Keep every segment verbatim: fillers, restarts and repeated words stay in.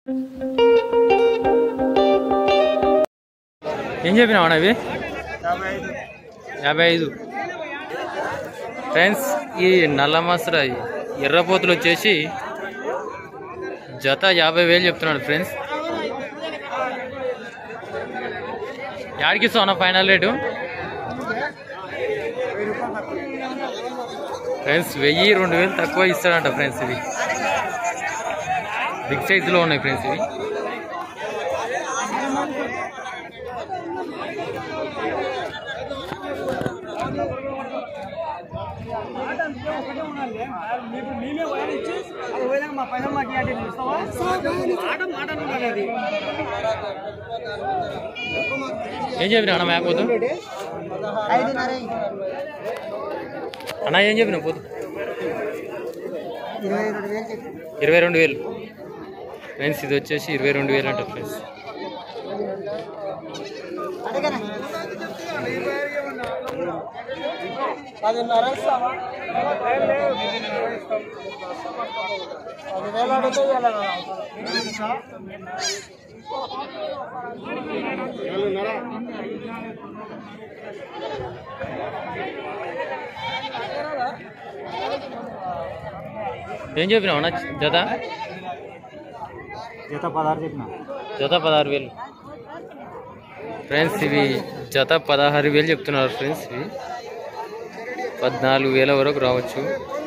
ఏం చెప్పినావు అన్న ఇవి? యాభై ఐదు. ఫ్రెండ్స్ ఈ నల్ల మసర ఎర్రపోతులు వచ్చేసి జత యాభై వేలు చెప్తున్నాడు ఫ్రెండ్స్. యాడికి ఇస్తావు అన్న ఫైనల్ రేటు? ఫ్రెండ్స్ వెయ్యి రెండు వేలు తక్కువ ఇస్తాడంట ఫ్రెండ్స్. ఇవి బిగ్ సైజులో ఉన్నాయి ఫ్రెండ్స్. ఇవి ఏం చెప్పినా అన్న మేకపోతు? అన్న ఏం చెప్పినా పోతు? ఇరవై రెండు వేలు ఫ్రెండ్స్. ఇది వచ్చేసి ఇరవై రెండు వేలు అంట ఫ్రెండ్స్. ఏం చెప్పినావు అన్న జత? జత పదహారు చెప్పిన. జత పదహారు వేలు ఫ్రెండ్స్. ఇవి జత పదహారు వేలు చెప్తున్నారు ఫ్రెండ్స్. ఇవి పద్నాలుగు వేల వరకు రావచ్చు.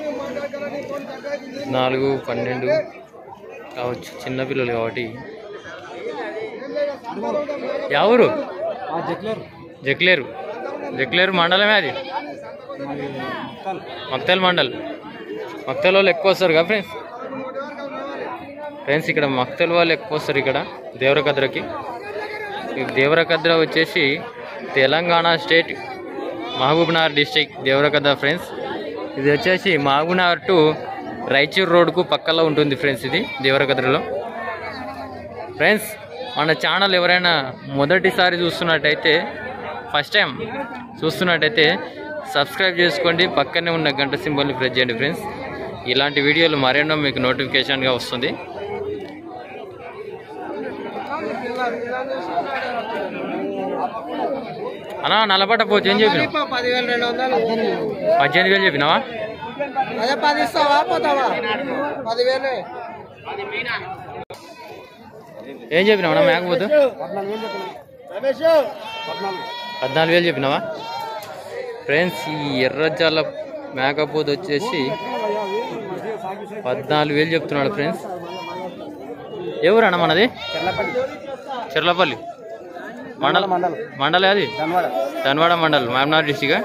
నాలుగు పన్నెండు రావచ్చు, చిన్నపిల్లలు కాబట్టి. ఎవరు? జక్లేరు. జక్లేరు మండలమే అది. మక్తల్ మండల్. మక్తల్ వాళ్ళు ఎక్కువ వస్తారు కదా ఫ్రెండ్స్. ఫ్రెండ్స్ ఇక్కడ మక్తల్ వాళ్ళు ఎక్కువ వస్తారు ఇక్కడ దేవరకద్రకి. దేవరకద్ర వచ్చేసి Telangana state Mahabubnagar district Devarakadra friends. ఇది వచ్చేసి మహబూబ్నగర్ టు రాయచూర్ రోడ్కు పక్కలో ఉంటుంది ఫ్రెండ్స్. ఇది దేవరకద్రలో. ఫ్రెండ్స్ మన ఛానల్ ఎవరైనా మొదటిసారి చూస్తున్నట్టయితే, ఫస్ట్ టైం చూస్తున్నట్టయితే సబ్స్క్రైబ్ చేసుకోండి. పక్కనే ఉన్న గంట సింబల్ని ప్రెస్ చేయండి ఫ్రెండ్స్. ఇలాంటి వీడియోలు మరెన్నో మీకు నోటిఫికేషన్గా వస్తుంది. అన్నా నల్లపట్ట పోవచ్చు ఏం చెప్పినావు? పద్దెనిమిది వేలు చెప్పినావా? ఏం చెప్పినావు అన్న మేకపోతు? పద్నాలుగు వేలు చెప్పినావా? ఫ్రెండ్స్ ఈ ఎర్రజాల మేకపోతు వచ్చేసి పద్నాలుగు వేలు చెప్తున్నాడు ఫ్రెండ్స్. ఎవరు అన్న మనది? చెర్లపల్లి మండలం. మండలే అది? ధన్వాడ మండలం, మహబూబ్నగర్ డిస్టిక్.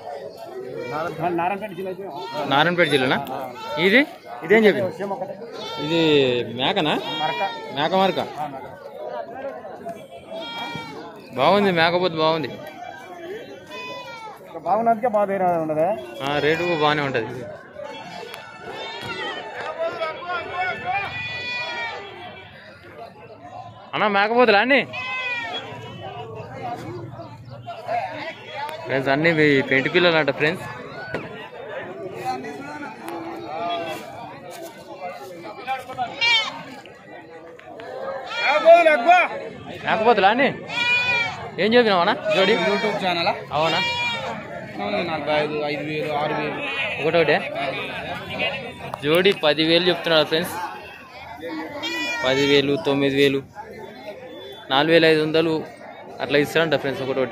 నారాయణపేట జిల్లానా? ఇది ఇదేం చెప్పి? ఇది మేకనా? మేక మరక బాగుంది. మేకపోతు బాగుంది. రేటు బాగానే ఉంటుంది. అన్న మేకపోతులా అన్నీ? ఫ్రెండ్స్ అన్నీ పెంటి పిల్లలు అంట ఫ్రెండ్స్. మేకపోతులా అన్నీ? ఏం చెప్పినావు అన్న జోడి? YouTube channel. అవునా? నలభై ఐదు, ఐదు వేలు, ఆరు వేలు ఒకటోటే. జోడి పదివేలు చెప్తున్నారు ఫ్రెండ్స్. పదివేలు, తొమ్మిది వేలు, నాలుగు వేల ఐదు వందలు అట్లా ఇస్తారంట ఫ్రెండ్స్ ఒకటోటి.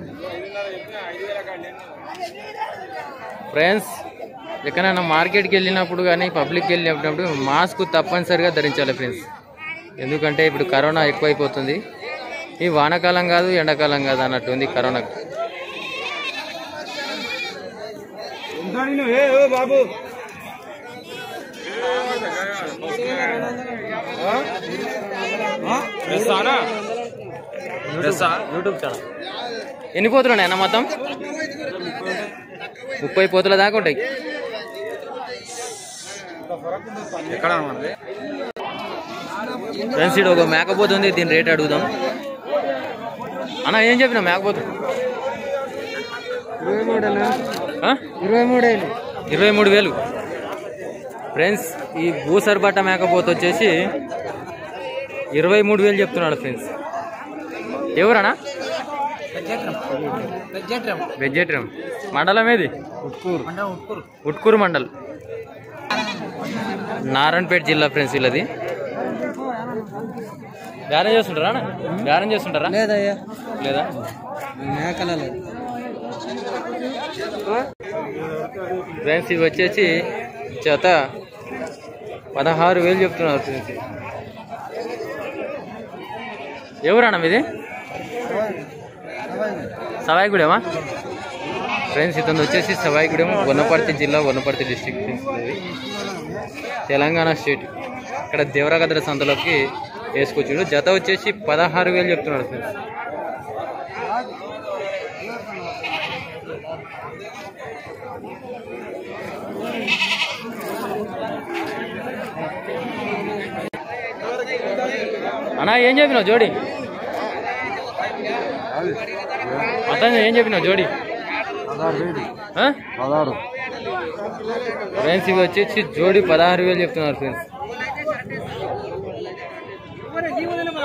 ఫ్రెండ్స్ ఎక్కడైనా మార్కెట్కి వెళ్ళినప్పుడు కానీ పబ్లిక్కి వెళ్ళినప్పుడు మాస్క్ తప్పనిసరిగా ధరించాలి ఫ్రెండ్స్. ఎందుకంటే ఇప్పుడు కరోనా ఎక్కువైపోతుంది. ఈ వానాకాలం కాదు ఎండాకాలం కాదు అన్నట్టు ఉంది కరోనాకు. బాబు యూట్యూబ్ ఛానల్. ఎన్ని పోతులు ఉన్నాయి అన్న మొత్తం? ముప్పై పోతుల దాకా ఉంటాయి. ఫ్రెండ్స్ ఇది ఒక మేకపోతుంది. దీని రేట్ అడుగుదాం. అన్న ఏం చెప్పిన మేకపోతు? ఇరవై మూడు ఇరవై మూడు వేలు ఇరవై మూడు వేలు ఫ్రెండ్స్. ఈ భూసర్బట్ట మేకపోతు వచ్చేసి ఇరవై మూడు వేలు చెప్తున్నాడు ఫ్రెండ్స్. ఎవరన్నా? వెజ్జేట్రం. మండలం ఏది? ఉట్కూరు మండల్, నారాయణపేట జిల్లా ఫ్రెండ్స్. వీళ్ళది బేరం చేస్తుంటారా అన్న? బేరం చేస్తుంటారా? లేదయ్యా, లేదా? ఫ్రెండ్స్ ఇవి వచ్చేసి జత పదహారు వేలు చెప్తున్నారు ఫ్రెండ్స్. ఎవరన్నా మీది? సవాయిగూడెమా ఫ్రెండ్స్? ఇతను వచ్చేసి సవాయిగూడెం, వనపర్తి జిల్లా, వనపర్తి డిస్టిక్ ఫ్రెండ్స్. ఇది తెలంగాణ స్టేట్. ఇక్కడ దేవరగద్ర సంతలోకి వేసుకొచ్చాడు. జత వచ్చేసి పదహారు వేలు చెప్తున్నాడు ఫ్రెండ్స్. అన్నా ఏం చెప్పినావు జోడి? అతను ఏం చెప్పినావు జోడి? ఫ్రెండ్స్ ఇవి వచ్చేసి జోడి పదహారు వేలు చెప్తున్నారు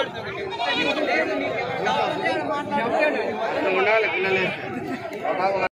ఫ్రెండ్స్.